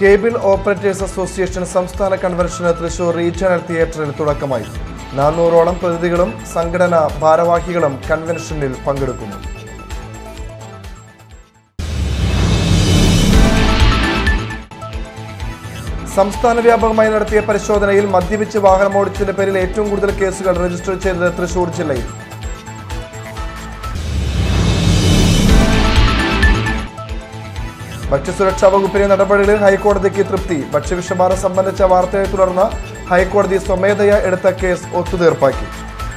Cable operators association സംസ്ഥാന കൺവെൻഷന് Thrissur regional തിയേറ്ററിൽ തുടക്കമായി. 400ഓളം പ്രതിനിധികളും സംഘടനാ ഭാരവാഹികളും കൺവെൻഷനിൽ പങ്കെടുക്കുന്നു. സംസ്ഥാന വ്യാപകമായി നടത്തിയ പരിശോധനയിൽ മദ്യപിച്ച് വാഹനമോടിച്ചതിന്റെ പേരിൽ ഏറ്റവും കൂടുതൽ കേസുകൾ രജിസ്റ്റർ ചെയ്തത് തൃശൂർ ജില്ലയിൽ. ഭക്ഷ്യസുരക്ഷാ വകുപ്പിന്റെ നടപടികളിൽ ഹൈക്കോടതിക്ക് തൃപ്തി. ഭക്ഷ്യവിഷബാധ സംബന്ധിച്ച വാർത്തയെ തുടർന്ന് ഹൈക്കോടതി സ്വമേധയാ എടുത്ത കേസ് ഒത്തുതീർപ്പാക്കി.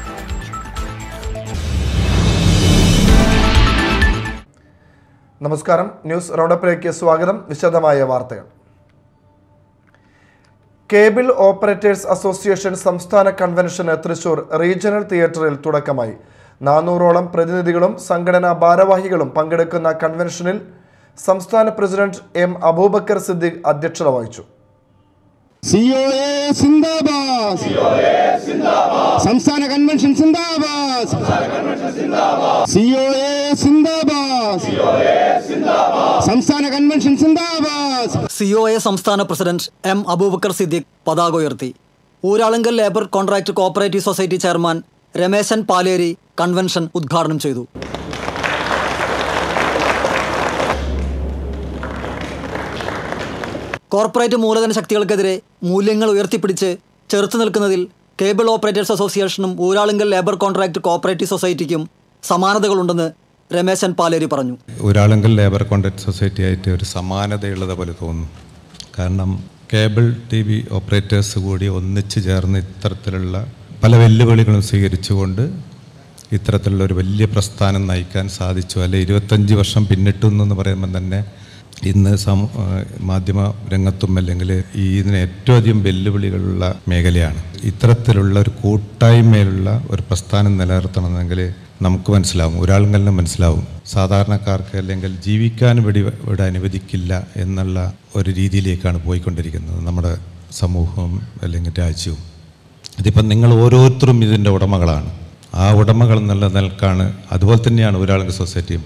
നമസ്കാരം, ന്യൂസ് റൗണ്ടപ്പിലേക്ക് സ്വാഗതം. വിശദമായ വാർത്തകൾ. കേബിൾ ഓപ്പറേറ്റേഴ്സ് അസോസിയേഷൻ സംസ്ഥാന കൺവെൻഷന് തൃശൂർ റീജിയണൽ തിയേറ്ററിൽ തുടക്കമായി. 400ഓളം പ്രതിനിധികളും സംഘടനാ ഭാരവാഹികളും പങ്കെടുക്കുന്ന കൺവെൻഷനിൽ സംസ്ഥാന പ്രസിഡന്റ് എം അബൂബക്കർ സിദ്ദീഖ് അധ്യക്ഷത വഹിച്ചു. സംസ്ഥാന കൺവെൻഷൻ സിന്ദാബാദ്, സംസ്ഥാന കൺവെൻഷൻ സിന്ദാബാദ്. COA സംസ്ഥാന പ്രസിഡന്റ് എം അബൂബക്കർ സിദ്ദീഖ് പതാക ഉയർത്തി. Uralungal labour contract cooperative society chairman Rameshan Paleri convention ഉദ്ഘാടനം ചെയ്തു. കോർപ്പറേറ്റ് മൂലധന ശക്തികൾക്കെതിരെ മൂല്യങ്ങൾ ഉയർത്തിപ്പിടിച്ച് ചെറുത്തു നിൽക്കുന്നതിൽ കേബിൾ ഓപ്പറേറ്റേഴ്സ് അസോസിയേഷനും ഊരാളുങ്കൽ ലേബർ കോൺട്രാക്ട് കോഓപ്പറേറ്റീവ് സൊസൈറ്റിക്കും സമാനതകളുണ്ടെന്ന് രമേശൻ പാലേരി പറഞ്ഞു. ഊരാളുങ്കൽ ലേബർ കോൺട്രാക്ട് സൊസൈറ്റി ആയിട്ട് ഒരു സമാനതയുള്ളത് പോലെ തോന്നുന്നു. കാരണം കേബിൾ TV ഓപ്പറേറ്റേഴ്സ് കൂടി ഒന്നിച്ചു ചേർന്ന് ഇത്തരത്തിലുള്ള പല വെല്ലുവിളികളും സ്വീകരിച്ചുകൊണ്ട് ഇത്തരത്തിലുള്ള ഒരു വലിയ പ്രസ്ഥാനം നയിക്കാൻ സാധിച്ചു. അല്ലെ 25 വർഷം പിന്നിട്ടു എന്ന് പറയുമ്പോൾ തന്നെ ഇന്ന് മാധ്യമ രംഗത്തും അല്ലെങ്കിൽ ഇതിന് ഏറ്റവും അധികം വെല്ലുവിളികളുള്ള മേഖലയാണ്. ഇത്തരത്തിലുള്ള ഒരു കൂട്ടായ്മയിലുള്ള ഒരു പ്രസ്ഥാനം നിലനിർത്തണമെങ്കിൽ നമുക്ക് മനസ്സിലാവും, ഒരാളെങ്കിലും മനസ്സിലാവും, സാധാരണക്കാർക്ക് അല്ലെങ്കിൽ ജീവിക്കാൻ ഇവിടെ അനുവദിക്കില്ല എന്നുള്ള ഒരു രീതിയിലേക്കാണ് പോയിക്കൊണ്ടിരിക്കുന്നത് നമ്മുടെ സമൂഹവും അല്ലെങ്കിൽ രാജ്യവും. ഇതിപ്പം നിങ്ങൾ ഓരോരുത്തരും ഇതിൻ്റെ ഉടമകളാണ്. ആ ഉടമകൾ എന്നുള്ള നിലക്കാണ്. അതുപോലെ തന്നെയാണ് ഊരാളുങ്കൽ സൊസൈറ്റിയും.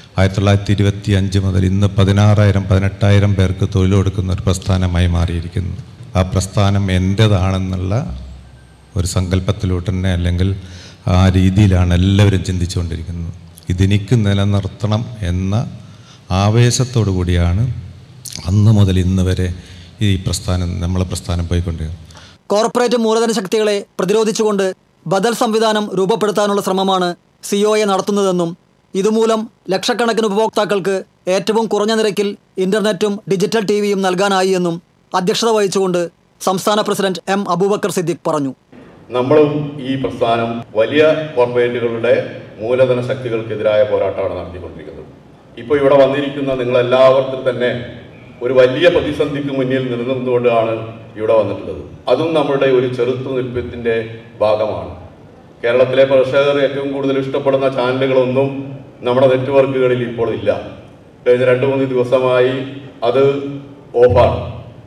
1925 മുതൽ ഇന്ന് 16,000-18,000 പേർക്ക് തൊഴിൽ കൊടുക്കുന്ന ഒരു പ്രസ്ഥാനമായി മാറിയിരിക്കുന്നു. ആ പ്രസ്ഥാനം എൻ്റേതാണെന്നുള്ള ഒരു സങ്കല്പത്തിലൂടെ തന്നെ അല്ലെങ്കിൽ ആ രീതിയിലാണ് എല്ലാവരും ചിന്തിച്ചുകൊണ്ടിരിക്കുന്നത്. ഇതെനിക്ക് നിലനിർത്തണം എന്ന ആവേശത്തോടു കൂടിയാണ് അന്ന് മുതൽ ഇന്ന് വരെ ഈ പ്രസ്ഥാനം നമ്മളെ പ്രസ്ഥാനം പോയിക്കൊണ്ടിരിക്കുന്നത്. കോർപ്പറേറ്റ് മൂലധന ശക്തികളെ പ്രതിരോധിച്ചുകൊണ്ട് ബദൽ സംവിധാനം രൂപപ്പെടുത്താനുള്ള ശ്രമമാണ് COA നടത്തുന്നതെന്നും ഇതുമൂലം ലക്ഷക്കണക്കിന് ഉപഭോക്താക്കൾക്ക് ഏറ്റവും കുറഞ്ഞ നിരക്കിൽ ഇന്റർനെറ്റും ഡിജിറ്റൽ TVയും നൽകാനായി എന്നും അധ്യക്ഷത വഹിച്ചുകൊണ്ട് സംസ്ഥാന പ്രസിഡന്റ് എം അബൂബക്കർ സിദ്ദീഖ് പറഞ്ഞു. നമ്മളും ഈ പ്രസ്ഥാനം വലിയ കോർപ്പറേറ്റുകളുടെ മൂലധന ശക്തികൾക്കെതിരായ പോരാട്ടമാണ് നടത്തിക്കൊണ്ടിരിക്കുന്നത്. ഇപ്പോൾ ഇവിടെ വന്നിരിക്കുന്ന നിങ്ങളെല്ലാവർക്കും തന്നെ ഒരു വലിയ പ്രതിസന്ധിക്ക് മുന്നിൽ നിലനിന്നുകൊണ്ടാണ് ഇവിടെ വന്നിട്ടുള്ളത്. അതും നമ്മുടെ ഒരു ചെറുത്തുനിൽപ്പത്തിൻ്റെ ഭാഗമാണ്. കേരളത്തിലെ പ്രേക്ഷകർ ഏറ്റവും കൂടുതൽ ഇഷ്ടപ്പെടുന്ന ചാനലുകളൊന്നും നമ്മുടെ നെറ്റ്വർക്കുകളിൽ ഇപ്പോൾ ഇല്ല. കഴിഞ്ഞ 2-3 ദിവസമായി അത് ഓഫാണ്.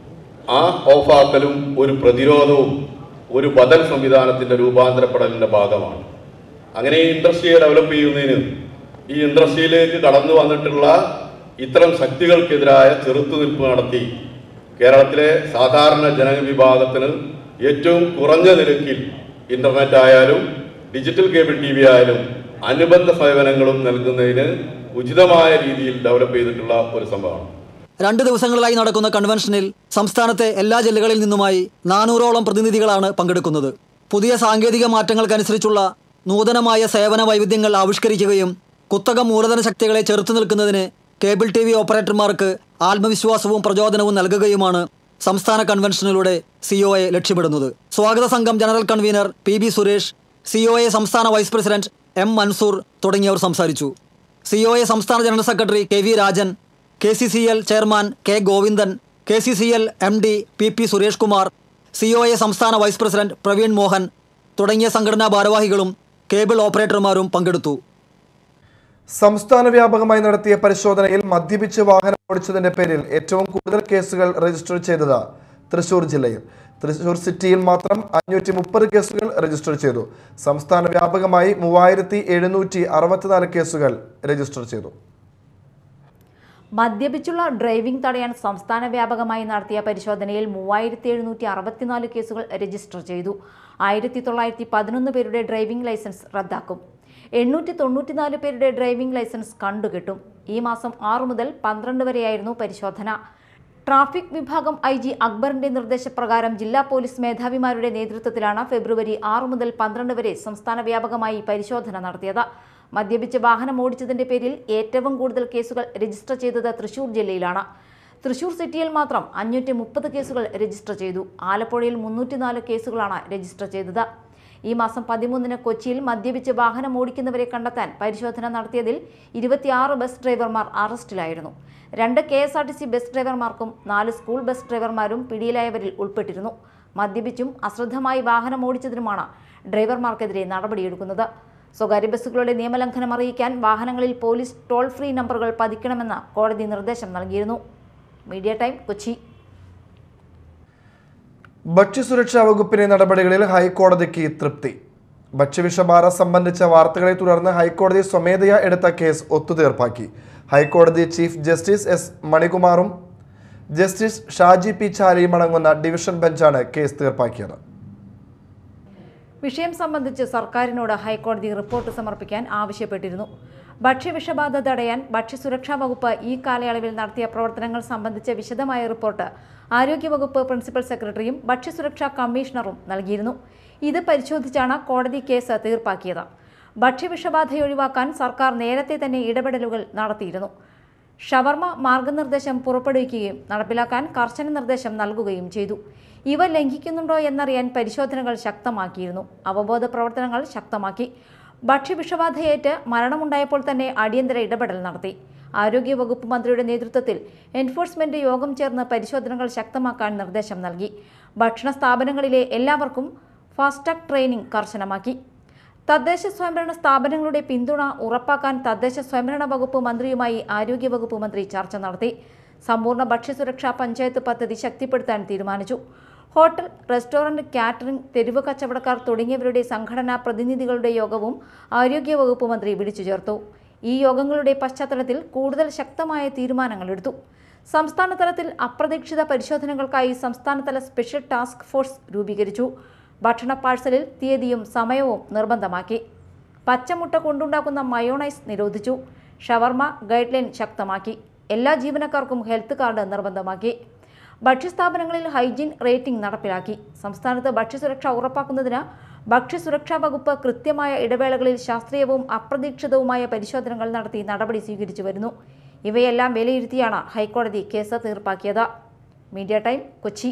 ആ ഓഫാക്കലും ഒരു പ്രതിരോധവും ഒരു ബദൽ സംവിധാനത്തിൻ്റെ രൂപാന്തരപ്പെടലിൻ്റെ ഭാഗമാണ്. അങ്ങനെ ഈ ഇൻഡസ്ട്രിയെ ഡെവലപ്പ് ചെയ്യുന്നതിന് ഈ ഇൻഡസ്ട്രിയിലേക്ക് കടന്നു വന്നിട്ടുള്ള ഇത്തരം ശക്തികൾക്കെതിരായ ചെറുത്തുനിൽപ്പ് നടത്തി കേരളത്തിലെ സാധാരണ ജനവിഭാഗത്തിന് ഏറ്റവും കുറഞ്ഞ നിരക്കിൽ ഇൻ്റർനെറ്റ് ആയാലും ഡിജിറ്റൽ കേബിൾ TV ആയാലും അനുബന്ധ സേവനങ്ങളും നൽകുന്നതിന് ഉചിതമായ രീതിയിൽ ഡെവലപ്പ് ചെയ്തിട്ടുള്ള ഒരു സംഭവമാണ്. 2 ദിവസങ്ങളിലായി നടക്കുന്ന കൺവെൻഷനിൽ സംസ്ഥാനത്തെ എല്ലാ ജില്ലകളിൽ നിന്നുമായി 400ഓളം പ്രതിനിധികളാണ് പങ്കെടുക്കുന്നത്. പുതിയ സാങ്കേതിക മാറ്റങ്ങൾക്കനുസരിച്ചുള്ള നൂതനമായ സേവന വൈവിധ്യങ്ങൾ ആവിഷ്കരിക്കുകയും കുത്തക മൂലധന ശക്തികളെ ചെറുത്തു നിൽക്കുന്നതിന് കേബിൾ TV ഓപ്പറേറ്റർമാർക്ക് ആത്മവിശ്വാസവും പ്രചോദനവും നൽകുകയുമാണ് സംസ്ഥാന കൺവെൻഷനിലൂടെ COA ലക്ഷ്യമിടുന്നത്. സ്വാഗത സംഘം general convener PB Suresh, COA സംസ്ഥാന വൈസ് പ്രസിഡന്റ് M മൻസൂർ തുടങ്ങിയവർ സംസാരിച്ചു. COA സംസ്ഥാന general secretary KV Rajan, KCCL chairman K Govindan, KCCL MD PP Suresh Kumar, COA സംസ്ഥാന വൈസ് പ്രസിഡന്റ് പ്രവീൺ മോഹൻ തുടങ്ങിയ സംഘടനാ ഭാരവാഹികളും കേബിൾ ഓപ്പറേറ്റർമാരും പങ്കെടുത്തു. സംസ്ഥാന വ്യാപകമായി നടത്തിയ പരിശോധനയിൽ മദ്യപിച്ച് വാഹനം ഓടിച്ചതിന്റെ പേരിൽ ഏറ്റവും കൂടുതൽ കേസുകൾ രജിസ്റ്റർ ചെയ്തത് തൃശൂർ ജില്ലയിൽ. തൃശൂർ സിറ്റിയിൽ മാത്രം 530 കേസുകൾ രജിസ്റ്റർ ചെയ്തു. സംസ്ഥാന വ്യാപകമായി 3764 കേസുകൾ രജിസ്റ്റർ ചെയ്തു. മദ്യപിച്ചുള്ള ഡ്രൈവിംഗ് തടയാൻ സംസ്ഥാന വ്യാപകമായി നടത്തിയ പരിശോധനയിൽ 3764 കേസുകൾ രജിസ്റ്റർ ചെയ്തു. 1911 പേരുടെ ഡ്രൈവിംഗ് ലൈസൻസ് റദ്ദാക്കും. 894 പേരുടെ ഡ്രൈവിംഗ് ലൈസൻസ് കണ്ടുകെട്ടും. ഈ മാസം 6 മുതൽ 12 വരെയായിരുന്നു പരിശോധന. ട്രാഫിക് വിഭാഗം IG അക്ബറിന്റെ നിർദ്ദേശപ്രകാരം ജില്ലാ പോലീസ് മേധാവിമാരുടെ നേതൃത്വത്തിലാണ് ഫെബ്രുവരി 6 മുതൽ 12 വരെ സംസ്ഥാന വ്യാപകമായി പരിശോധന നടത്തിയത്. മദ്യപിച്ച് വാഹനം ഓടിച്ചതിന്റെ പേരിൽ ഏറ്റവും കൂടുതൽ കേസുകൾ രജിസ്റ്റർ ചെയ്തത് തൃശൂർ ജില്ലയിലാണ്. തൃശൂർ സിറ്റിയിൽ മാത്രം 530 കേസുകൾ രജിസ്റ്റർ ചെയ്തു. ആലപ്പുഴയിൽ 304 കേസുകളാണ് രജിസ്റ്റർ ചെയ്തത്. ഈ മാസം 13-ന് കൊച്ചിയിൽ മദ്യപിച്ച് വാഹനം ഓടിക്കുന്നവരെ കണ്ടെത്താൻ പരിശോധന നടത്തിയതിൽ 26 ബസ് ഡ്രൈവർമാർ അറസ്റ്റിലായിരുന്നു. 2 KSRTC ബസ് ഡ്രൈവർമാർക്കും 4 സ്കൂൾ ബസ് ഡ്രൈവർമാരും പിടിയിലായവരിൽ ഉൾപ്പെട്ടിരുന്നു. മദ്യപിച്ചും അശ്രദ്ധമായി വാഹനം ഓടിച്ചതിനുമാണ് ഡ്രൈവർമാർക്കെതിരെ നടപടിയെടുക്കുന്നത്. സ്വകാര്യ ബസ്സുകളുടെ നിയമലംഘനം അറിയിക്കാൻ വാഹനങ്ങളിൽ പോലീസ് ടോൾ ഫ്രീ നമ്പറുകൾ പതിക്കണമെന്ന് കോടതി നിർദ്ദേശം നൽകിയിരുന്നു. Media time, Kochi. ഭക്ഷ്യസുരക്ഷാ വകുപ്പിന്റെ നടപടികളിൽ ഹൈക്കോടതിക്ക് തൃപ്തി. ഭക്ഷ്യവിഷബാധ സംബന്ധിച്ച വാർത്തകളെ തുടർന്ന് ഹൈക്കോടതി സ്വമേധയാ എടുത്ത കേസ് ഒത്തുതീർപ്പാക്കി. ഹൈക്കോടതി ചീഫ് ജസ്റ്റിസ് S. മണികുമാറും ജസ്റ്റിസ് ഷാജി P. ചാലിയും അടങ്ങുന്ന ഡിവിഷൻ ബെഞ്ചാണ് കേസ് തീർപ്പാക്കിയത്. വിഷയം സംബന്ധിച്ച് സർക്കാരിനോട് ഹൈക്കോടതി റിപ്പോർട്ട് സമർപ്പിക്കാൻ ആവശ്യപ്പെട്ടിരുന്നു. ഭക്ഷ്യവിഷബാധ തടയാൻ ഭക്ഷ്യസുരക്ഷാ വകുപ്പ് ഈ കാലയളവിൽ നടത്തിയ പ്രവർത്തനങ്ങൾ സംബന്ധിച്ച വിശദമായ റിപ്പോർട്ട് ആരോഗ്യവകുപ്പ് പ്രിൻസിപ്പൽ സെക്രട്ടറിയും ഭക്ഷ്യസുരക്ഷാ കമ്മീഷണറും നൽകിയിരുന്നു. ഇത് പരിശോധിച്ചാണ് കോടതി കേസ് തീർപ്പാക്കിയത്. ഭക്ഷ്യവിഷബാധ ഒഴിവാക്കാൻ സർക്കാർ നേരത്തെ തന്നെ ഇടപെടലുകൾ നടത്തിയിരുന്നു. ഷവർമ മാർഗനിർദ്ദേശം പുറപ്പെടുവിക്കുകയും നടപ്പിലാക്കാൻ കർശന നിർദ്ദേശം നൽകുകയും ചെയ്തു. ഇവ ലംഘിക്കുന്നുണ്ടോ എന്നറിയാൻ പരിശോധനകൾ ശക്തമാക്കിയിരുന്നു. അവബോധ പ്രവർത്തനങ്ങൾ ശക്തമാക്കി. ഭക്ഷ്യവിഷബാധയേറ്റ് മരണമുണ്ടായപ്പോൾ തന്നെ അടിയന്തര ഇടപെടൽ നടത്തി. ആരോഗ്യവകുപ്പ് മന്ത്രിയുടെ നേതൃത്വത്തിൽ എൻഫോഴ്സ്മെന്റ് യോഗം ചേർന്ന് പരിശോധനകൾ ശക്തമാക്കാൻ നിർദ്ദേശം നൽകി. ഭക്ഷണ സ്ഥാപനങ്ങളിലെ എല്ലാവർക്കും ഫാസ്റ്റാഗ് ട്രെയിനിംഗ് കർശനമാക്കി. തദ്ദേശ സ്വയംഭരണ സ്ഥാപനങ്ങളുടെ പിന്തുണ ഉറപ്പാക്കാൻ തദ്ദേശ സ്വയംഭരണ വകുപ്പ് മന്ത്രിയുമായി ആരോഗ്യവകുപ്പ് മന്ത്രി ചർച്ച നടത്തി. സമ്പൂർണ്ണ ഭക്ഷ്യസുരക്ഷാ പഞ്ചായത്ത് പദ്ധതി ശക്തിപ്പെടുത്താൻ തീരുമാനിച്ചു. ഹോട്ടൽ, റെസ്റ്റോറന്റ്, കാറ്ററിംഗ്, തെരുവ് കച്ചവടക്കാർ തുടങ്ങിയവരുടെ സംഘടനാ പ്രതിനിധികളുടെ യോഗവും ആരോഗ്യവകുപ്പ് മന്ത്രി വിളിച്ചു ചേർത്തു. ഈ യോഗങ്ങളുടെ പശ്ചാത്തലത്തിൽ കൂടുതൽ ശക്തമായ തീരുമാനങ്ങളെടുത്തു. സംസ്ഥാന തലത്തിൽ അപ്രതീക്ഷിത പരിശോധനകൾക്കായി സംസ്ഥാനതല സ്പെഷ്യൽ ടാസ്ക് ഫോഴ്സ് രൂപീകരിച്ചു. ഭക്ഷണ പാഴ്സലിൽ തീയതിയും സമയവും നിർബന്ധമാക്കി. പച്ചമുട്ട കൊണ്ടുണ്ടാക്കുന്ന മയോണൈസ് നിരോധിച്ചു. ഷവർമ ഗൈഡ് ലൈൻ ശക്തമാക്കി. എല്ലാ ജീവനക്കാർക്കും ഹെൽത്ത് കാർഡ് നിർബന്ധമാക്കി. ഭക്ഷ്യസ്ഥാപനങ്ങളിൽ ഹൈജീൻ റേറ്റിംഗ് നടപ്പിലാക്കി. സംസ്ഥാനത്ത് ഭക്ഷ്യസുരക്ഷ ഉറപ്പാക്കുന്നതിന് ഭക്ഷ്യസുരക്ഷാ വകുപ്പ് കൃത്യമായ ഇടവേളകളിൽ ശാസ്ത്രീയവും അപ്രതീക്ഷിതവുമായ പരിശോധനകൾ നടത്തി നടപടി സ്വീകരിച്ചു വരുന്നു. ഇവയെല്ലാം വിലയിരുത്തിയാണ് ഹൈക്കോടതി കേസ് തീർപ്പാക്കിയത്. Media time, Kochi.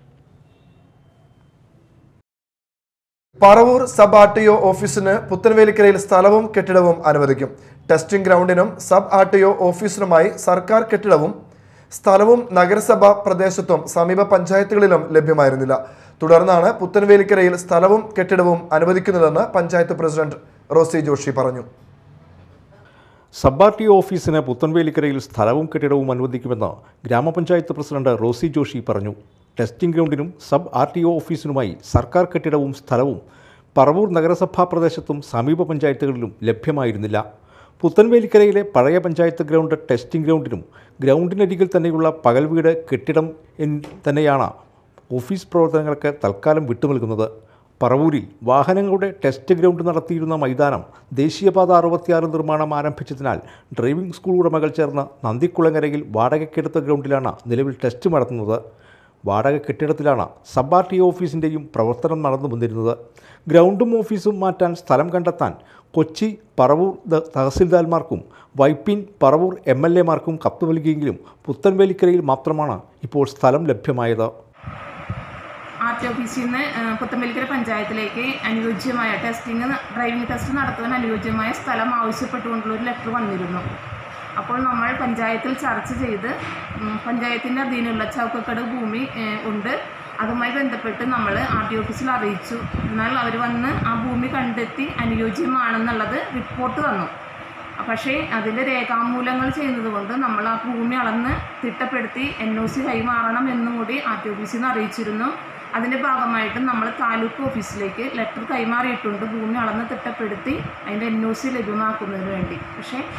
Paravur sub RTO ഓഫീസിന് പുത്തൻവേലിക്കരയിൽ സ്ഥലവും കെട്ടിടവും അനുവദിക്കും. ടെസ്റ്റിംഗ് ഗ്രൗണ്ടിനും സബ് RTO ഓഫീസിനുമായി സർക്കാർ കെട്ടിടവും സ്ഥലവും നഗരസഭാ പ്രദേശത്തും സമീപ പഞ്ചായത്തുകളിലും ലഭ്യമായിരുന്നില്ല. തുടർന്നാണ് പുത്തൻവേലിക്കരയിൽ സ്ഥലവും കെട്ടിടവും അനുവദിക്കുന്നതെന്ന് പഞ്ചായത്ത് പ്രസിഡന്റ് റോസി ജോഷി പറഞ്ഞു. സബ് RTO ഓഫീസിന് പുത്തൻവേലിക്കരയിൽ സ്ഥലവും കെട്ടിടവും അനുവദിക്കുമെന്ന് ഗ്രാമപഞ്ചായത്ത് പ്രസിഡന്റ് റോസി ജോഷി പറഞ്ഞു. ടെസ്റ്റിംഗ് ഗ്രൗണ്ടിനും സബ് RTO ഓഫീസിനുമായി സർക്കാർ കെട്ടിടവും സ്ഥലവും പറവൂർ നഗരസഭാ പ്രദേശത്തും സമീപ പഞ്ചായത്തുകളിലും ലഭ്യമായിരുന്നില്ല. പുത്തൻവേലിക്കരയിലെ പഴയ പഞ്ചായത്ത് ഗ്രൗണ്ട് ടെസ്റ്റിംഗ് ഗ്രൗണ്ടിനും ഗ്രൗണ്ടിനരികിൽ തന്നെയുള്ള പകൽ വീട് കെട്ടിടം തന്നെയാണ് ഓഫീസ് പ്രവർത്തനങ്ങൾക്ക് തൽക്കാലം വിട്ടുനൽകുന്നത്. പറവൂരിൽ വാഹനങ്ങളുടെ ടെസ്റ്റ് ഗ്രൗണ്ട് നടത്തിയിരുന്ന മൈതാനം ദേശീയപാത 66 നിർമ്മാണം ആരംഭിച്ചതിനാൽ ഡ്രൈവിംഗ് സ്കൂൾ ഉടമകൾ ചേർന്ന് നന്ദിക്കുളങ്ങരയിൽ വാടകയ്ക്കെടുത്ത ഗ്രൗണ്ടിലാണ് നിലവിൽ ടെസ്റ്റ് നടത്തുന്നത്. വാടക കെട്ടിടത്തിലാണ് സബ് RTO ഓഫീസിൻ്റെയും പ്രവർത്തനം നടന്നു വന്നിരുന്നത്. ഗ്രൗണ്ടും ഓഫീസും മാറ്റാൻ സ്ഥലം കണ്ടെത്താൻ കൊച്ചി, പറവൂർ തഹസിൽദാർമാർക്കും വൈപ്പിൻ, പറവൂർ MLA മാർക്കും കത്ത് നൽകിയെങ്കിലും പുത്തൻവേലിക്കരയിൽ മാത്രമാണ് ഇപ്പോൾ സ്ഥലം ലഭ്യമായത്. RTO ഓഫീസിൽ നിന്ന് പുത്തൻവേലിക്കര പഞ്ചായത്തിലേക്ക് അനുയോജ്യമായ ഡ്രൈവിംഗ് ടെസ്റ്റ് നടത്തുവാൻ അനുയോജ്യമായ സ്ഥലം ആവശ്യപ്പെട്ടുകൊണ്ടുള്ളൊരു ലെറ്റർ വന്നിരുന്നു. അപ്പോൾ നമ്മൾ പഞ്ചായത്തിൽ ചർച്ച ചെയ്ത് പഞ്ചായത്തിൻ്റെ അധീനമുള്ള ചൗക്കക്കട് ഭൂമി ഉണ്ട്. അതുമായി ബന്ധപ്പെട്ട് നമ്മൾ RTO ഓഫീസിൽ അറിയിച്ചു. എന്നാൽ അവർ വന്ന് ആ ഭൂമി കണ്ടെത്തി അനുയോജ്യമാണെന്നുള്ളത് റിപ്പോർട്ട് തന്നു. പക്ഷേ അതിൻ്റെ രേഖാമൂലങ്ങൾ ചെയ്യുന്നത് കൊണ്ട് നമ്മൾ ആ ഭൂമി അളന്ന് തിട്ടപ്പെടുത്തി NOC കൈമാറണം എന്നും കൂടി RTO ഓഫീസിൽ നിന്ന് അറിയിച്ചിരുന്നു. അതിൻ്റെ ഭാഗമായിട്ട് നമ്മൾ താലൂക്ക് ഓഫീസിലേക്ക് ലെറ്റർ കൈമാറിയിട്ടുണ്ട് ഭൂമി അളന്ന് തിട്ടപ്പെടുത്തി അതിൻ്റെ NOC ലഭ്യമാക്കുന്നതിന് വേണ്ടി. പക്ഷേ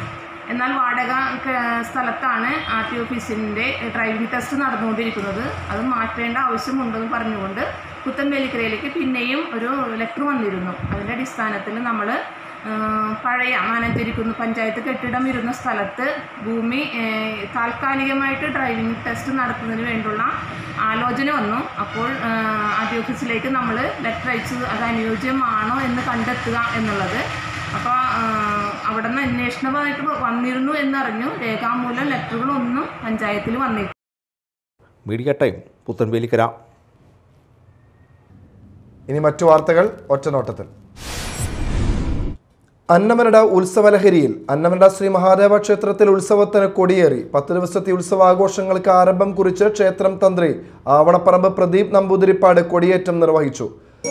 എന്നാൽ വാടക സ്ഥലത്താണ് RTO ഓഫീസിൻ്റെ ഡ്രൈവിംഗ് ടെസ്റ്റ് നടന്നുകൊണ്ടിരിക്കുന്നത്. അത് മാറ്റേണ്ട ആവശ്യമുണ്ടെന്ന് പറഞ്ഞുകൊണ്ട് പുത്തൻവേലിക്കരയിലേക്ക് പിന്നെയും ഒരു ലെറ്റർ വന്നിരുന്നു. അതിൻ്റെ അടിസ്ഥാനത്തിൽ നമ്മൾ പഴയ മാനന്തേരിക്കുന്ന് പഞ്ചായത്ത് കെട്ടിടം ഇരുന്ന സ്ഥലത്ത് ഭൂമി താൽക്കാലികമായിട്ട് ഡ്രൈവിംഗ് ടെസ്റ്റ് നടത്തുന്നതിന് വേണ്ടിയുള്ള ആലോചന വന്നു. അപ്പോൾ RTO ഓഫീസിലേക്ക് നമ്മൾ ലെറ്റർ അയച്ചു അത് അനുയോജ്യമാണോ എന്ന് കണ്ടെത്തുക എന്നുള്ളത്. അപ്പോൾ അവിടെ നിന്ന് അന്വേഷണമായിട്ട് വന്നിരുന്നു എന്നറിഞ്ഞു. രേഖാമൂലം ലെറ്ററുകളൊന്നും പഞ്ചായത്തിൽ വന്നില്ല. Media time Puthenvelikkara. ഇനി മറ്റു വാർത്തകൾ ഒറ്റനോട്ടത്തിൽ. അന്നമനട ഉത്സവലഹരിയിൽ. അന്നമനട ശ്രീ മഹാദേവ ക്ഷേത്രത്തിൽ ഉത്സവത്തിന് കൊടിയേറി. 10 ദിവസത്തെ ഉത്സവാഘോഷങ്ങൾക്ക് ആരംഭം കുറിച്ച് ക്ഷേത്രം തന്ത്രി ആവണപ്പറമ്പ് പ്രദീപ് നമ്പൂതിരിപ്പാട് കൊടിയേറ്റം നിർവഹിച്ചു.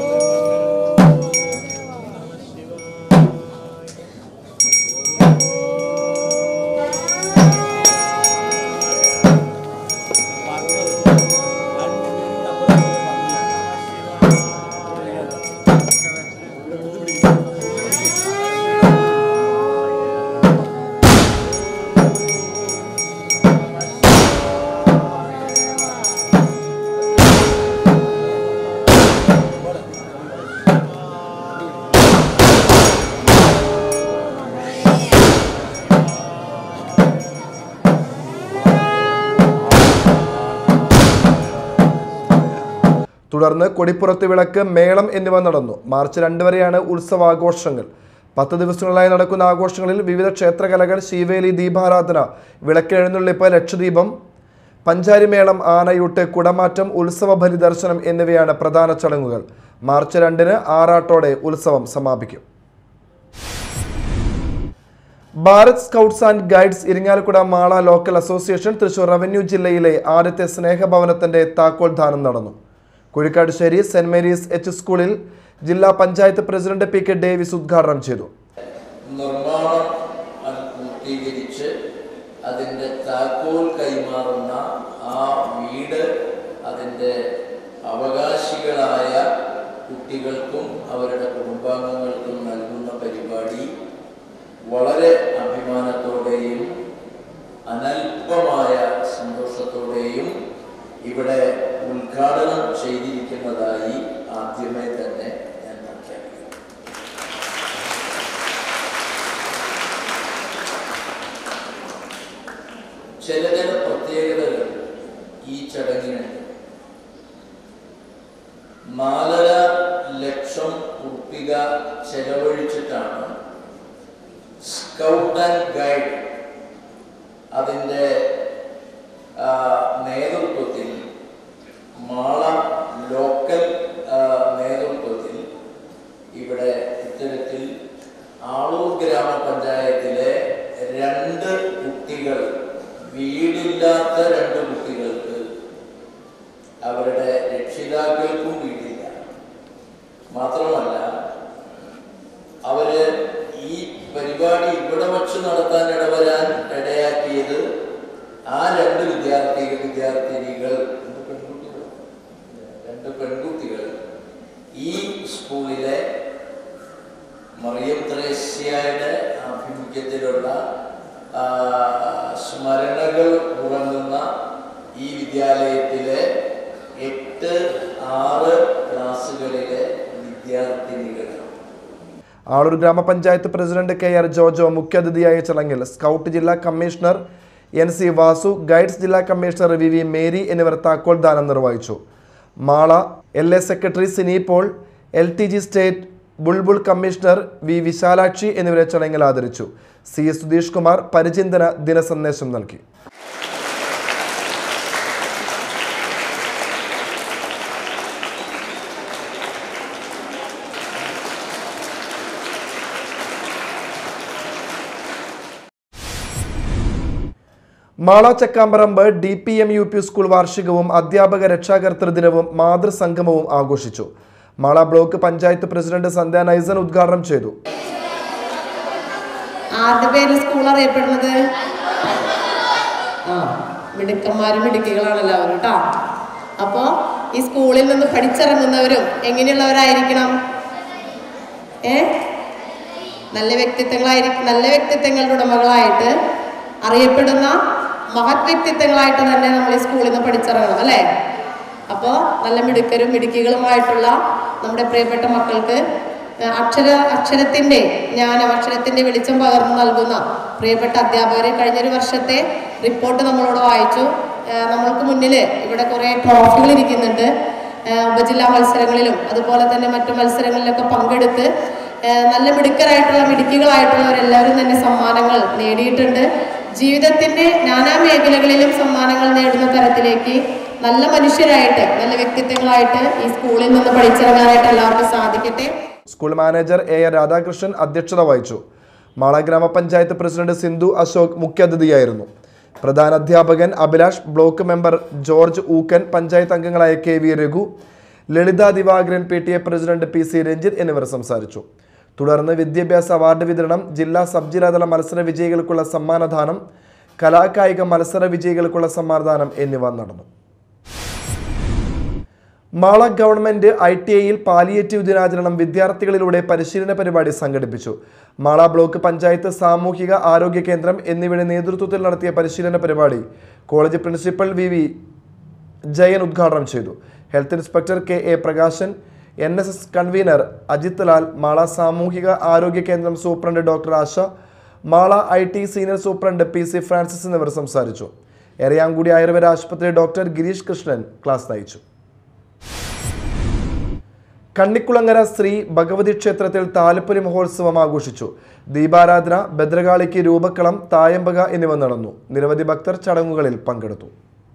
തുടർന്ന് കൊടിപ്പുറത്ത് വിളക്ക്, മേളം എന്നിവ നടന്നു. മാർച്ച് 2 വരെയാണ് ഉത്സവാഘോഷങ്ങൾ. 10 ദിവസങ്ങളായി നടക്കുന്ന ആഘോഷങ്ങളിൽ വിവിധ ക്ഷേത്രകലകൾ, ശീവേലി, ദീപാരാധന, വിളക്കെഴുന്നള്ളിപ്പ്, ലക്ഷദീപം, പഞ്ചാരിമേളം, ആനയൂട്ട്, കുടമാറ്റം, ഉത്സവ ബലിദർശനം എന്നിവയാണ് പ്രധാന ചടങ്ങുകൾ. മാർച്ച് 2-ന് ആറാട്ടോടെ ഉത്സവം സമാപിക്കും. Bharat scouts and guides Irinjalakuda Mala local association Thrissur revenue ജില്ലയിലെ ആദ്യത്തെ സ്നേഹഭവനത്തിന്റെ താക്കോൽ ദാനം നടന്നു. കുഴിക്കാട്ടുശ്ശേരി സെന്റ് മേരീസ് H സ്കൂളിൽ ജില്ലാ പഞ്ചായത്ത് പ്രസിഡന്റ് PK ഡേവിസ് ഉദ്ഘാടനം ചെയ്തു. നിർമ്മാണം പൂർത്തീകരിച്ച് അതിൻ്റെ താക്കോൽ കൈമാറുന്ന ആ വീട് അതിൻ്റെ അവകാശികളായ കുട്ടികൾക്കും അവരുടെ കുടുംബാംഗങ്ങൾക്കും നൽകുന്ന പരിപാടി വളരെ അഭിമാനത്തോടെയും അനൽപമായ സന്തോഷത്തോടെയും ഇവിടെ ഉദ്ഘാടനം ചെയ്തിരിക്കുന്നതായി ആദ്യമേ തന്നെ ഞാൻ പ്രഖ്യാപിക്കുന്നു. ചില പ്രത്യേകതകൾ ഈ ചടങ്ങിനുണ്ട്. 4.5 ലക്ഷം രൂപ ചെലവഴിച്ചിട്ടാണ് സ്കൗട്ട് ആൻഡ് ഗൈഡ് അതിൻ്റെ നേതൃത്വത്തിൽ മാള ലോക്കൽ നേതൃത്വത്തിൽ ഇവിടെ ഇത്തരത്തിൽ ആളൂർ ഗ്രാമപഞ്ചായത്തിലെ 2 കുട്ടികൾ, വീടില്ലാത്ത 2 കുട്ടികൾക്ക് അവരുടെ രക്ഷിതാക്കൾക്കും വീടില്ല. മാത്രമല്ല അവര് ഈ പരിപാടി ഇവിടെ വച്ച് നടത്താൻ ഇടയാക്കിയത് ആ 2 വിദ്യാർത്ഥിനികൾ 2 പെൺകുട്ടികൾ ഈ സ്കൂളിലെ മറിയം ത്രേസ്യയുടെ ആഭിമുഖ്യത്തിലുള്ള സ്മരണകൾ ഉറങ്ങുന്ന ഈ വിദ്യാലയത്തിലെ 8, 6 ക്ലാസ്സുകളിലെ വിദ്യാർത്ഥിനികളാണ്. ആളൂർ ഗ്രാമപഞ്ചായത്ത് പ്രസിഡന്റ് KR ജോജോ മുഖ്യാതിഥിയായ ചടങ്ങിൽ സ്കൗട്ട് ജില്ലാ കമ്മീഷണർ NC വാസു, ഗൈഡ്സ് ജില്ലാ കമ്മീഷണർ VV മേരി എന്നിവർ താക്കോൽ ദാനം നിർവഹിച്ചു. Mala LA secretary Sini Paul, LTG state Bulbul commissioner V Vishalakshi എന്നിവരെ ചടങ്ങിൽ ആദരിച്ചു. CS സുധീഷ് കുമാർ പരിചിന്തന ദിനസന്ദേശം നൽകി. Mala Chakkamparambu DPM UP school വാർഷികവും അധ്യാപക രക്ഷാകർതൃ ദിനവും മാതൃസംഗമവും ആഘോഷിച്ചു. മാള ബ്ലോക്ക് പഞ്ചായത്ത് പ്രസിഡന്റ് സന്ധ്യ നൈസൻ ഉദ്ഘാടനം ചെയ്തു. ആരുടെ പേര് സ്കൂൾ അറിയപ്പെടുന്നത്? മിടുക്കന്മാരും മിടുക്കികളാണല്ലോ അവർ കേട്ടോ. അപ്പോൾ ഈ സ്കൂളിൽ നിന്ന് പഠിച്ചിറങ്ങുന്നവരും എങ്ങനെയുള്ളവരായിരിക്കണം? നല്ല വ്യക്തിത്വങ്ങളുടെ ഉടമകളായിട്ട് അറിയപ്പെടുന്ന മഹത് വ്യക്തിത്വങ്ങളായിട്ട് തന്നെ നമ്മൾ ഈ സ്കൂളിൽ നിന്ന് പഠിച്ചിറങ്ങണം അല്ലേ? അപ്പോൾ നല്ല മിടുക്കികളുമായിട്ടുള്ള നമ്മുടെ പ്രിയപ്പെട്ട മക്കൾക്ക് അക്ഷരത്തിൻ്റെ ജ്ഞാനം, അക്ഷരത്തിൻ്റെ വെളിച്ചം പകർന്നു നൽകുന്ന പ്രിയപ്പെട്ട അധ്യാപകരെ കഴിഞ്ഞൊരു വർഷത്തെ റിപ്പോർട്ട് നമ്മളോട് വായിച്ചു. നമ്മൾക്ക് മുന്നിൽ ഇവിടെ കുറേ ട്രോഫികൾ ഇരിക്കുന്നുണ്ട്. ഉപജില്ലാ മത്സരങ്ങളിലും അതുപോലെ തന്നെ മറ്റു മത്സരങ്ങളിലൊക്കെ പങ്കെടുത്ത് നല്ല മിടുക്കികളായിട്ടുള്ളവരെല്ലാവരും തന്നെ സമ്മാനങ്ങൾ നേടിയിട്ടുണ്ട്. ജീവിതത്തിൻ്റെ നാനാ മേഖലകളിലും സമ്മാനങ്ങൾ നേടുന്ന തരത്തിലേക്ക് നല്ല മനുഷ്യരായിട്ട്, നല്ല വ്യക്തിത്വങ്ങളായിട്ട് ഈ സ്കൂളിൽ നിന്ന് പഠിച്ചിറങ്ങാനായിട്ട് എല്ലാവർക്കും സാധിക്കട്ടെ. സ്കൂൾ മാനേജർ AR രാധാകൃഷ്ണൻ അധ്യക്ഷത വഹിച്ചു. മാള ഗ്രാമപഞ്ചായത്ത് പ്രസിഡന്റ് സിന്ധു അശോക് മുഖ്യാതിഥിയായിരുന്നു. പ്രധാന അധ്യാപകൻ Abhilash, block member George Ookkan, panchayat അംഗങ്ങളായ KV Raghu, Lalitha Divakaran, PTA president PC Ranjith എന്നിവർ സംസാരിച്ചു. തുടർന്ന് വിദ്യാഭ്യാസ അവാർഡ് വിതരണം, ജില്ലാ സബ് ജില്ലാതല മത്സര വിജയികൾക്കുള്ള സമ്മാനദാനം, കലാകായിക മത്സര വിജയികൾക്കുള്ള സമ്മാനദാനം എന്നിവ നടന്നു. മാള ഗവൺമെന്റ് ITIയിൽ പാലിയേറ്റീവ് ദിനാചരണം വിദ്യാർത്ഥികളിലൂടെ പരിശീലന പരിപാടി സംഘടിപ്പിച്ചു. മാള ബ്ലോക്ക് പഞ്ചായത്ത് സാമൂഹിക ആരോഗ്യ കേന്ദ്രം എന്നിവയുടെ നേതൃത്വത്തിൽ നടത്തിയ പരിശീലന പരിപാടി കോളേജ് പ്രിൻസിപ്പൽ VV ജയൻ ഉദ്ഘാടനം ചെയ്തു. Health inspector KA Prakashan, NSS convener Ajith Lal, Mala സാമൂഹിക ആരോഗ്യ കേന്ദ്രം superintendent doctor Asha, Mala IT senior superintendent PC Francis എന്നിവർ സംസാരിച്ചു. എറയാങ്കുടി ആയുർവേദ ആശുപത്രി ഡോക്ടർ ഗിരീഷ് കൃഷ്ണൻ ക്ലാസ് നയിച്ചു. കണ്ണിക്കുളങ്ങര ശ്രീ ഭഗവതി ക്ഷേത്രത്തിൽ താലപ്പൊലി മഹോത്സവം ആഘോഷിച്ചു. ദീപാരാധന, ഭദ്രകാളിക്ക് രൂപക്കളം, തായമ്പക എന്നിവ നടന്നു. നിരവധി ഭക്തർ ചടങ്ങുകളിൽ പങ്കെടുത്തു.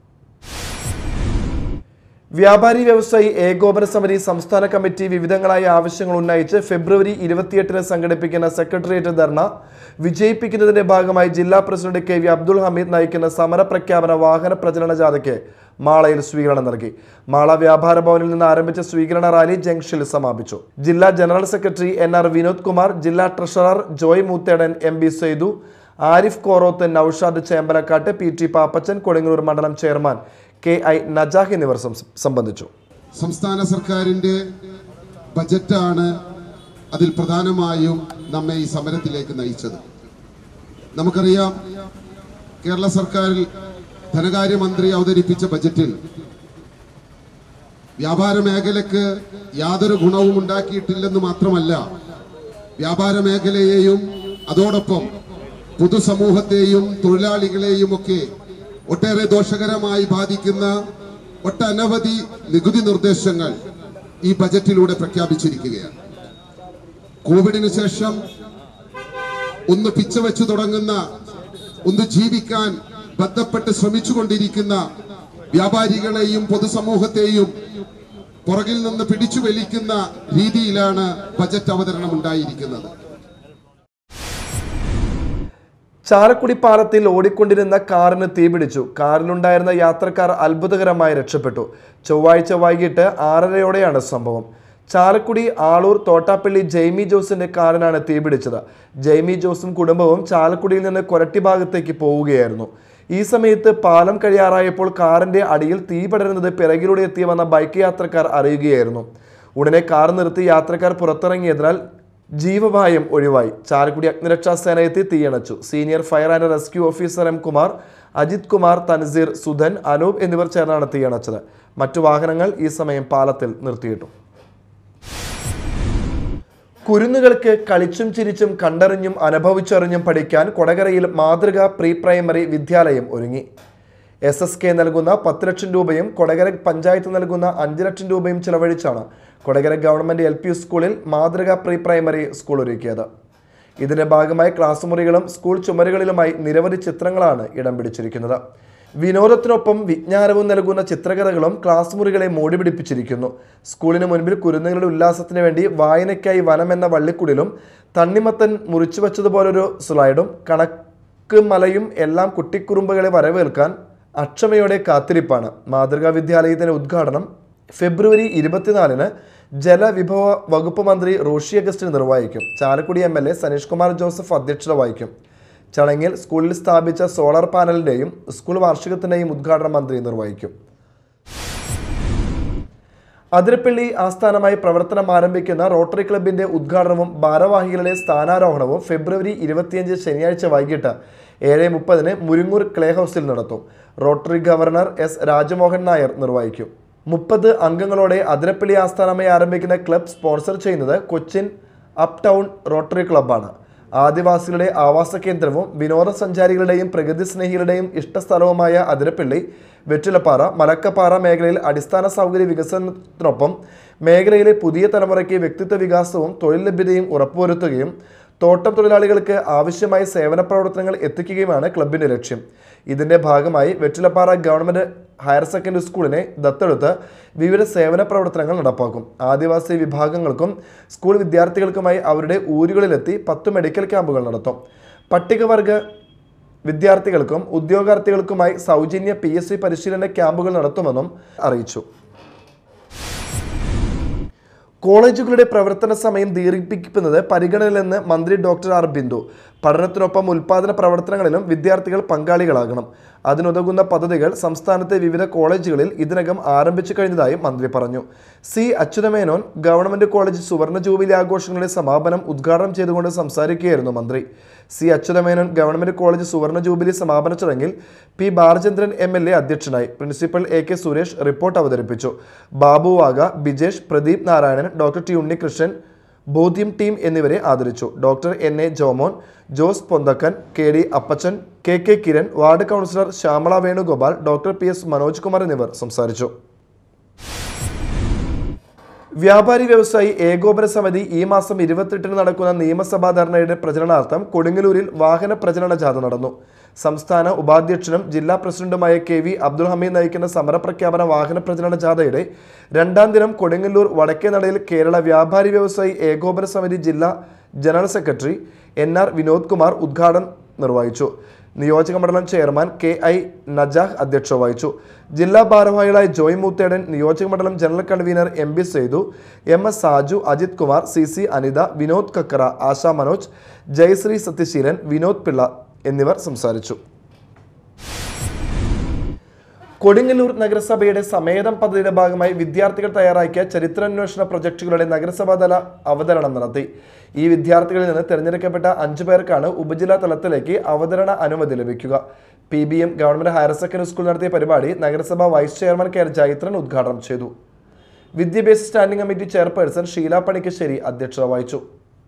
വ്യാപാരി വ്യവസായി ഏകോപന സമിതി സംസ്ഥാന കമ്മിറ്റി വിവിധങ്ങളായ ആവശ്യങ്ങൾ ഉന്നയിച്ച് ഫെബ്രുവരി 28 സംഘടിപ്പിക്കുന്ന സെക്രട്ടേറിയറ്റ് ധർണ വിജയിപ്പിക്കുന്നതിന്റെ ഭാഗമായി ജില്ലാ പ്രസിഡന്റ് KV അബ്ദുൾ ഹമീദ് നയിക്കുന്ന സമര പ്രഖ്യാപന വാഹന പ്രചരണ ജാഥയ്ക്ക് മാളയിൽ സ്വീകരണം നൽകി. മാള വ്യാപാര ഭവനിൽ നിന്ന് ആരംഭിച്ച സ്വീകരണ റാലി ജംഗ്ഷനിൽ സമാപിച്ചു. ജില്ലാ general secretary NR Vinod Kumar, ജില്ലാ treasurer Joy Moothedan, MB Saithu, Arif Koroth, Noushad Chembalakkat, PT Pappachan, Kodungallur മണ്ഡലം ചെയർമാൻ KI നജാഹ് എന്നിവർ സംബന്ധിച്ചു. സംസ്ഥാന സർക്കാരിൻ്റെ ബജറ്റാണ് അതിൽ പ്രധാനമായും നമ്മെ ഈ സമരത്തിലേക്ക് നയിച്ചത്. നമുക്കറിയാം, കേരള സർക്കാരിൽ ധനകാര്യമന്ത്രി അവതരിപ്പിച്ച ബജറ്റിൽ വ്യാപാര മേഖലയ്ക്ക് യാതൊരു ഗുണവും ഉണ്ടാക്കിയിട്ടില്ലെന്ന് മാത്രമല്ല, വ്യാപാര മേഖലയെയും അതോടൊപ്പം പൊതുസമൂഹത്തെയും തൊഴിലാളികളെയും ഒക്കെ ഒട്ടേറെ ദോഷകരമായി ബാധിക്കുന്ന ഒട്ടനവധി നികുതി നിർദ്ദേശങ്ങൾ ഈ ബജറ്റിലൂടെ പ്രഖ്യാപിച്ചിരിക്കുകയാണ്. കോവിഡിന് ശേഷം ഒന്ന് പിച്ചവെച്ചു തുടങ്ങുന്ന, ഒന്ന് ജീവിക്കാൻ ബന്ധപ്പെട്ട് ശ്രമിച്ചുകൊണ്ടിരിക്കുന്ന വ്യാപാരികളെയും പൊതുസമൂഹത്തെയും പുറകിൽ നിന്ന് പിടിച്ചു വലിക്കുന്ന രീതിയിലാണ് ബജറ്റ് അവതരണം ഉണ്ടായിരിക്കുന്നത്. ചാലക്കുടി പാലത്തിൽ ഓടിക്കൊണ്ടിരുന്ന കാറിന് തീപിടിച്ചു. കാറിലുണ്ടായിരുന്ന യാത്രക്കാർ അത്ഭുതകരമായി രക്ഷപ്പെട്ടു. ചൊവ്വാഴ്ച വൈകിട്ട് 6:30 സംഭവം. ചാലക്കുടി ആളൂർ തോട്ടാപ്പള്ളി ജെയ്മി ജോസിന്റെ കാറിനാണ് തീപിടിച്ചത്. ജെയ്മി ജോസും കുടുംബവും ചാലക്കുടിയിൽ നിന്ന് കൊരട്ടി ഭാഗത്തേക്ക് പോവുകയായിരുന്നു. ഈ സമയത്ത് പാലം കഴിയാറായപ്പോൾ കാറിന്റെ അടിയിൽ തീ പടരുന്നത് പിറകിലൂടെ എത്തി വന്ന ബൈക്ക് യാത്രക്കാർ അറിയുകയായിരുന്നു. ഉടനെ കാർ നിർത്തി യാത്രക്കാർ പുറത്തിറങ്ങിയതിനാൽ ജീവഭായം ഒഴിവായി. ചാലക്കുടി അഗ്നിരക്ഷാ സേന എത്തി തീയണച്ചു. Senior fire and rescue officer M Kumar, Ajith Kumar, Thanseer, Sudhan, Anoop എന്നിവർ ചേർന്നാണ് തീയണച്ചത്. മറ്റു വാഹനങ്ങൾ ഈ സമയം പാലത്തിൽ നിർത്തിയിട്ടു. കുരുന്നുകൾക്ക് കളിച്ചും ചിരിച്ചും കണ്ടറിഞ്ഞും അനുഭവിച്ചറിഞ്ഞും പഠിക്കാൻ കൊടകരയിൽ മാതൃകാ പ്രീ പ്രൈമറി വിദ്യാലയം ഒരുങ്ങി. SSK നൽകുന്ന 10 ലക്ഷം രൂപയും കൊടകര പഞ്ചായത്ത് നൽകുന്ന 5 ലക്ഷം രൂപയും ചിലവഴിച്ചാണ് കൊടകര ഗവൺമെന്റ് LP സ്കൂളിൽ മാതൃകാ പ്രീ പ്രൈമറി സ്കൂൾ ഒരുക്കിയത്. ഇതിന്റെ ഭാഗമായി ക്ലാസ് മുറികളും സ്കൂൾ ചുമരുകളിലുമായി നിരവധി ചിത്രങ്ങളാണ് ഇടം പിടിച്ചിരിക്കുന്നത്. വിനോദത്തിനൊപ്പം വിജ്ഞാനവും നൽകുന്ന ചിത്രകഥകളും ക്ലാസ് മുറികളെ മോടിപിടിപ്പിച്ചിരിക്കുന്നു. സ്കൂളിന് മുൻപിൽ കുരുന്നുകളുടെ ഉല്ലാസത്തിന് വേണ്ടി വായനയ്ക്കായി വനം എന്ന വള്ളിക്കുടിലും തണ്ണിമത്തൻ മുറിച്ചു വച്ചതുപോലൊരു സ്ലൈഡും കണക്ക് മലയും എല്ലാം കുട്ടിക്കുറുമ്പുകളെ വരവേൽക്കാൻ അക്ഷമയോടെ കാത്തിരിപ്പാണ്. മാതൃകാ വിദ്യാലയത്തിന്റെ ഉദ്ഘാടനം ഫെബ്രുവരി 24 ജലവിഭവ വകുപ്പ് മന്ത്രി റോഷി അഗസ്റ്റിൻ നിർവഹിക്കും. ചാലക്കുടി MLA സനീഷ് കുമാർ ജോസഫ് അധ്യക്ഷത വഹിക്കും. ചടങ്ങിൽ സ്കൂളിൽ സ്ഥാപിച്ച സോളാർ പാനലിന്റെയും സ്കൂൾ വാർഷികത്തിന്റെയും ഉദ്ഘാടനം മന്ത്രി നിർവഹിക്കും. അതിരപ്പള്ളി ആസ്ഥാനമായി പ്രവർത്തനം ആരംഭിക്കുന്ന റോട്ടറി ക്ലബിന്റെ ഉദ്ഘാടനവും ഭാരവാഹികളുടെ സ്ഥാനാരോഹണവും ഫെബ്രുവരി 25 ശനിയാഴ്ച വൈകിട്ട് 7:30 മുരിങ്ങൂർ ക്ലേ ഹൗസിൽ നടത്തും. Rotary governor S Rajamohan Nair നിർവഹിക്കും. 30 അംഗങ്ങളോടെ അതിരപ്പള്ളി ആസ്ഥാനമായി ആരംഭിക്കുന്ന ക്ലബ് സ്പോൺസർ ചെയ്യുന്നത് കൊച്ചിൻ അപ് ടൗൺ റോട്ടറി ക്ലബ്ബാണ്. ആദിവാസികളുടെ ആവാസ കേന്ദ്രവും വിനോദസഞ്ചാരികളുടെയും പ്രകൃതി സ്നേഹികളുടെയും ഇഷ്ടസ്ഥലവുമായ അതിരപ്പള്ളി, വെറ്റിലപ്പാറ, മലക്കപ്പാറ മേഖലയിൽ അടിസ്ഥാന സൗകര്യ വികസനത്തിനൊപ്പം മേഖലയിലെ പുതിയ തലമുറയ്ക്ക് വ്യക്തിത്വ വികാസവും തൊഴിൽ ലഭ്യതയും ഉറപ്പുവരുത്തുകയും തോട്ടം തൊഴിലാളികൾക്ക് ആവശ്യമായ സേവന പ്രവർത്തനങ്ങൾ എത്തിക്കുകയുമാണ് ക്ലബിന്റെ ലക്ഷ്യം. ഇതിന്റെ ഭാഗമായി വെറ്റിലപ്പാറ ഗവൺമെന്റ് ഹയർ സെക്കൻഡറി സ്കൂളിനെ ദത്തെടുത്ത് വിവിധ സേവന പ്രവർത്തനങ്ങൾ നടപ്പാക്കും. ആദിവാസി വിഭാഗങ്ങൾക്കും സ്കൂൾ വിദ്യാർത്ഥികൾക്കുമായി അവരുടെ ഊരുകളിലെത്തി 10 മെഡിക്കൽ ക്യാമ്പുകൾ നടത്തും. പട്ടികവർഗ വിദ്യാർത്ഥികൾക്കും ഉദ്യോഗാർത്ഥികൾക്കുമായി സൗജന്യ PSC പരിശീലന ക്യാമ്പുകൾ നടത്തുമെന്നും അറിയിച്ചു. കോളേജുകളുടെ പ്രവർത്തന സമയം ദീർഘിപ്പിക്കുന്നത് പരിഗണനയിലെന്ന് മന്ത്രി ഡോക്ടർ ആർ ബിന്ദു. പഠനത്തിനൊപ്പം ഉൽപാദന പ്രവർത്തനങ്ങളിലും വിദ്യാർത്ഥികൾ പങ്കാളികളാകണം. അതിനുതകുന്ന പദ്ധതികൾ സംസ്ഥാനത്തെ വിവിധ കോളേജുകളിൽ ഇതിനകം ആരംഭിച്ചു കഴിഞ്ഞതായും മന്ത്രി പറഞ്ഞു. സി അച്യുതമേനോൻ ഗവൺമെന്റ് കോളേജ് സുവർണ ജൂബിലി ആഘോഷങ്ങളുടെ സമാപനം ഉദ്ഘാടനം ചെയ്തുകൊണ്ട് സംസാരിക്കുകയായിരുന്നു മന്ത്രി. സി അച്യുതമേനോൻ ഗവൺമെന്റ് കോളേജ് സുവർണ ജൂബിലി സമാപന ചടങ്ങിൽ പി ബാലചന്ദ്രൻ MLA അധ്യക്ഷനായി. പ്രിൻസിപ്പൽ AK സുരേഷ് റിപ്പോർട്ട് അവതരിപ്പിച്ചു. Babu Vaga, Bijesh, Pradeep Narayanan, doctor T Unnikrishnan, Bodhyam team എന്നിവരെ ആദരിച്ചു. Doctor NA Jomon, Jose Ponthakkan, KD Appachan, KK Kiran, ward councillor Shyamala Venugopal, doctor PS Manoj Kumar എന്നിവർ സംസാരിച്ചു. വ്യാപാരി വ്യവസായി ഏകോപന സമിതി ഈ മാസം 28 നടക്കുന്ന നിയമസഭാ ധർണയുടെ പ്രചരണാർത്ഥം കൊടുങ്ങല്ലൂരിൽ വാഹന പ്രചരണ ജാഥ നടന്നു. സംസ്ഥാന ഉപാധ്യക്ഷനും ജില്ലാ പ്രസിഡന്റുമായ KV അബ്ദുൽ ഹമീദ് നയിക്കുന്ന സമരപ്രഖ്യാപന വാഹന പ്രചരണ ജാഥയുടെ 2ാം ദിനം കൊടുങ്ങല്ലൂർ വടക്കേനടയിൽ കേരള വ്യാപാരി വ്യവസായി ഏകോപന സമിതി ജില്ലാ general secretary NR Vinod Kumar ഉദ്ഘാടനം നിർവഹിച്ചു. നിയോജക മണ്ഡലം ചെയർമാൻ KI നജാഹ് അധ്യക്ഷത വഹിച്ചു. ജില്ലാ ഭാരവാഹികളായ ജോയ് മൂത്തേടൻ, നിയോജക മണ്ഡലം general convener MB Sethu, MS Saju, Ajith Kumar, CC Anitha, Vinod Kakkara, Asha Manoj, Jayasree Sathyaseelan, Vinod Pillai എന്നിവർ സംസാരിച്ചു. കൊടുങ്ങല്ലൂർ നഗരസഭയുടെ സമേതം പദ്ധതിയുടെ ഭാഗമായി വിദ്യാർത്ഥികൾ തയ്യാറാക്കിയ ചരിത്രാന്വേഷണ പ്രൊജക്ടുകളുടെ നഗരസഭാതല അവതരണം നടത്തി. ഈ വിദ്യാർത്ഥികളിൽ നിന്ന് തിരഞ്ഞെടുക്കപ്പെട്ട 5 പേർക്കാണ് ഉപജില്ലാ തലത്തിലേക്ക് അവതരണ അനുമതി ലഭിക്കുക. PBM government higher secondary school നടത്തിയ പരിപാടി നഗരസഭാ വൈസ് ചെയർമാൻ KR ജൈത്രൻ ഉദ്ഘാടനം ചെയ്തു. വിദ്യാഭ്യാസ standing committee chairperson Sheela Panikkassery അധ്യക്ഷത വഹിച്ചു.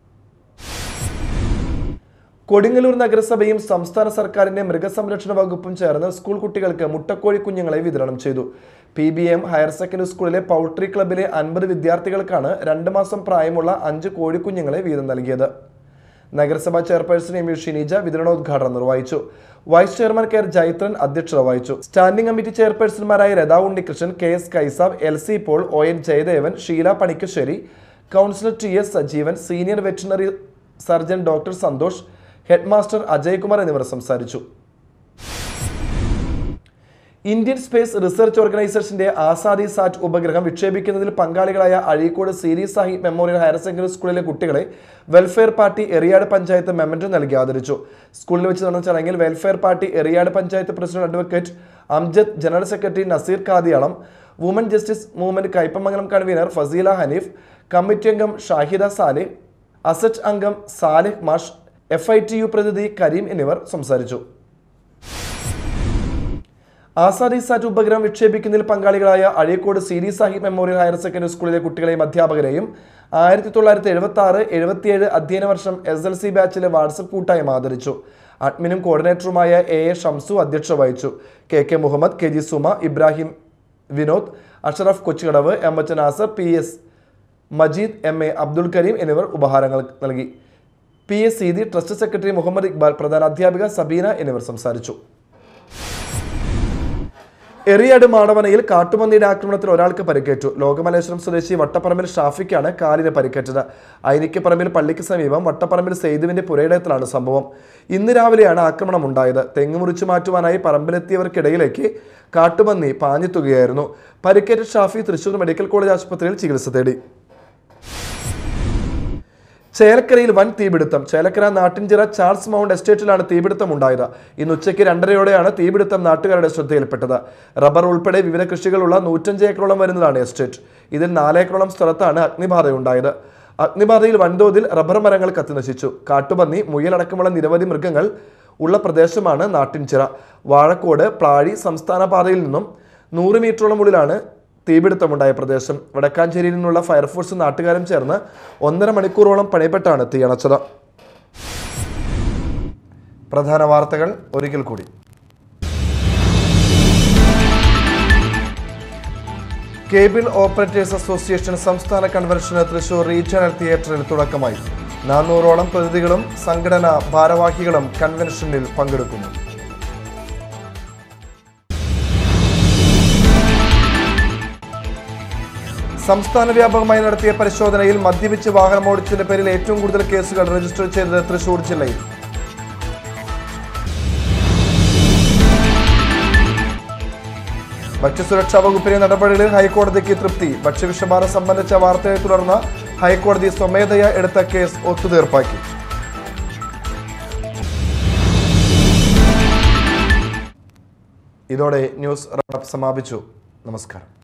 കൊടുങ്ങല്ലൂർ നഗരസഭയും സംസ്ഥാന സർക്കാരിന്റെ മൃഗസംരക്ഷണ വകുപ്പും ചേർന്ന് സ്കൂൾ കുട്ടികൾക്ക് മുട്ടക്കോഴി കുഞ്ഞുങ്ങളെ വിതരണം ചെയ്തു. PBM ഹയർ സെക്കൻഡറി സ്കൂളിലെ പൗൾട്രി ക്ലബിലെ 50 വിദ്യാർത്ഥികൾക്കാണ് 2 മാസം പ്രായമുള്ള 5 കോഴിക്കുഞ്ഞുങ്ങളെ വീതം നൽകിയത്. നഗരസഭാ ചെയർപേഴ്സൺ MU ഷിനിജ വിതരണോദ്ഘാടനം നിർവഹിച്ചു. വൈസ് ചെയർമാൻ KR ജൈത്രൻ അധ്യക്ഷത വഹിച്ചു. സ്റ്റാൻഡിംഗ് കമ്മിറ്റി ചെയർപേഴ്സൺമാരായ Ratha Unnikrishnan, KS Kaisab, LC Paul, ON Jayadevan, Sheela Panikkassery, councillor TS Sajeevan, senior veterinary surgeon doctor Santhosh, headmaster Ajay Kumar എന്നിവർ സംസാരിച്ചു. ഇന്ത്യൻ സ്പേസ് റിസർച്ച് ഓർഗനൈസേഷന്റെ ആസാദി സാറ്റ് ഉപഗ്രഹം വിക്ഷേപിക്കുന്നതിൽ പങ്കാളികളായ Azhikode Seethi Sahib memorial higher secondary സ്കൂളിലെ കുട്ടികളെ welfare party Eriyad panchayat memento നൽകി ആദരിച്ചു. സ്കൂളിൽ വെച്ച് നടന്ന ചടങ്ങിൽ welfare party Eriyad panchayat president advocate Amjad, general secretary Naseer Kadiyalam, woman justice movement Kaipamangalam convener Faseela Hanif, committee അംഗം ഷാഹിദ സാലിഹ്, അസറ്റ് അംഗം സാലിഹ് മാഷ്, FITU പ്രതിനിധി കരീം എന്നിവർ സംസാരിച്ചു. ആസാദി സാറ്റ് ഉപഗ്രഹം വിക്ഷേപിക്കുന്നതിൽ പങ്കാളികളായ Azhikode Seethi Sahib memorial higher secondary സ്കൂളിലെ കുട്ടികളെയും അധ്യാപകരെയും 1976-77 അധ്യയന വർഷം SLC ബാച്ചിലെ വാട്സപ്പ് കൂട്ടായ്മ ആദരിച്ചു. അഡ്മിനും കോർഡിനേറ്ററുമായ AA ഷംസു അധ്യക്ഷത വഹിച്ചു. KK Muhammad, KG Suma, Ibrahim Vinod, Ashraf Kochukadavu, MH Nasar, PS Majeed, MA Abdul Kareem എന്നിവർ ഉപഹാരങ്ങൾ നൽകി. PS Seethi, trust secretary Muhammad Iqbal, പ്രധാന അധ്യാപിക സബീന എന്നിവർ സംസാരിച്ചു. എറിയാട് മാടവനയിൽ കാട്ടുപന്നിയുടെ ആക്രമണത്തിൽ ഒരാൾക്ക് പരിക്കേറ്റു. ലോകമലേശ്വരം സ്വദേശി വട്ടപ്പറമ്പിൽ ഷാഫിക്കാണ് കാലിന് പരിക്കേറ്റത്. ഐനിക്കപ്പറമ്പിൽ പള്ളിക്ക് സമീപം വട്ടപ്പറമ്പിൽ സെയ്തുവിന്റെ പുരയിടത്തിലാണ് സംഭവം. ഇന്ന് രാവിലെയാണ് ആക്രമണം ഉണ്ടായത്. തെങ്ങ് മുറിച്ചു മാറ്റുവാനായി പറമ്പിലെത്തിയവർക്കിടയിലേക്ക് കാട്ടുപന്നി പാഞ്ഞെത്തുകയായിരുന്നു. പരിക്കേറ്റ ഷാഫി തൃശൂർ മെഡിക്കൽ കോളേജ് ആശുപത്രിയിൽ ചികിത്സ തേടി. ചേലക്കരയിൽ വൻ തീപിടുത്തം. ചേലക്കര നാട്ടിൻചിറ ചാൾസ് മൗണ്ട് എസ്റ്റേറ്റിലാണ് തീപിടുത്തം ഉണ്ടായത്. ഇന്ന് ഉച്ചയ്ക്ക് 2:30യോടെയാണ് തീപിടുത്തം നാട്ടുകാരുടെ ശ്രദ്ധയിൽപ്പെട്ടത്. റബ്ബർ ഉൾപ്പെടെ വിവിധ കൃഷികളുള്ള 105 ഏക്കറോളം വരുന്നതാണ് എസ്റ്റേറ്റ്. ഇതിൽ 4 ഏക്കറോളം സ്ഥലത്താണ് അഗ്നിബാധയുണ്ടായത്. അഗ്നിബാധയിൽ വൻതോതിൽ റബ്ബർ മരങ്ങൾ കത്തിനശിച്ചു. കാട്ടുപന്നി, മുയലടക്കമുള്ള നിരവധി മൃഗങ്ങൾ ഉള്ള പ്രദേശമാണ് നാട്ടിൻചിറ. വാഴക്കോട് പ്ലാഴി സംസ്ഥാന പാതയിൽ നിന്നും 100 മീറ്ററോളം ഉള്ളിലാണ് തീപിടുത്തമുണ്ടായ പ്രദേശം. വടക്കാഞ്ചേരിയിൽ നിന്നുള്ള ഫയർഫോഴ്സും നാട്ടുകാരും ചേർന്ന് 1.5 മണിക്കൂറോളം പണിപ്പെട്ടാണ് തീയണച്ചത്. പ്രധാന വാർത്തകൾ ഒരിക്കൽ കൂടി. കേബിൾ ഓപ്പറേറ്റേഴ്സ് അസോസിയേഷൻ സംസ്ഥാന കൺവെൻഷന് തൃശൂർ റീജിയണൽ തിയേറ്ററിൽ തുടക്കമായി. 400ഓളം പ്രതിനിധികളും സംഘടനാ ഭാരവാഹികളും കൺവെൻഷനിൽ പങ്കെടുക്കുന്നു. സംസ്ഥാന വ്യാപകമായി നടത്തിയ പരിശോധനയിൽ മദ്യപിച്ച് വാഹനമോടിച്ചതിന്റെ പേരിൽ ഏറ്റവും കൂടുതൽ കേസുകൾ രജിസ്റ്റർ ചെയ്തത് തൃശൂർ ജില്ലയിൽ. ഭക്ഷ്യസുരക്ഷാ വകുപ്പിലെ നടപടികളിൽ ഹൈക്കോടതിക്ക് തൃപ്തി. ഭക്ഷ്യവിഷബാധ സംബന്ധിച്ച വാർത്തയെ തുടർന്ന് ഹൈക്കോടതി സ്വമേധയാ എടുത്ത കേസ് ഒത്തുതീർപ്പാക്കി. ഇതോടെ ന്യൂസ് റാപ്പ് സമാപിച്ചു. നമസ്കാരം.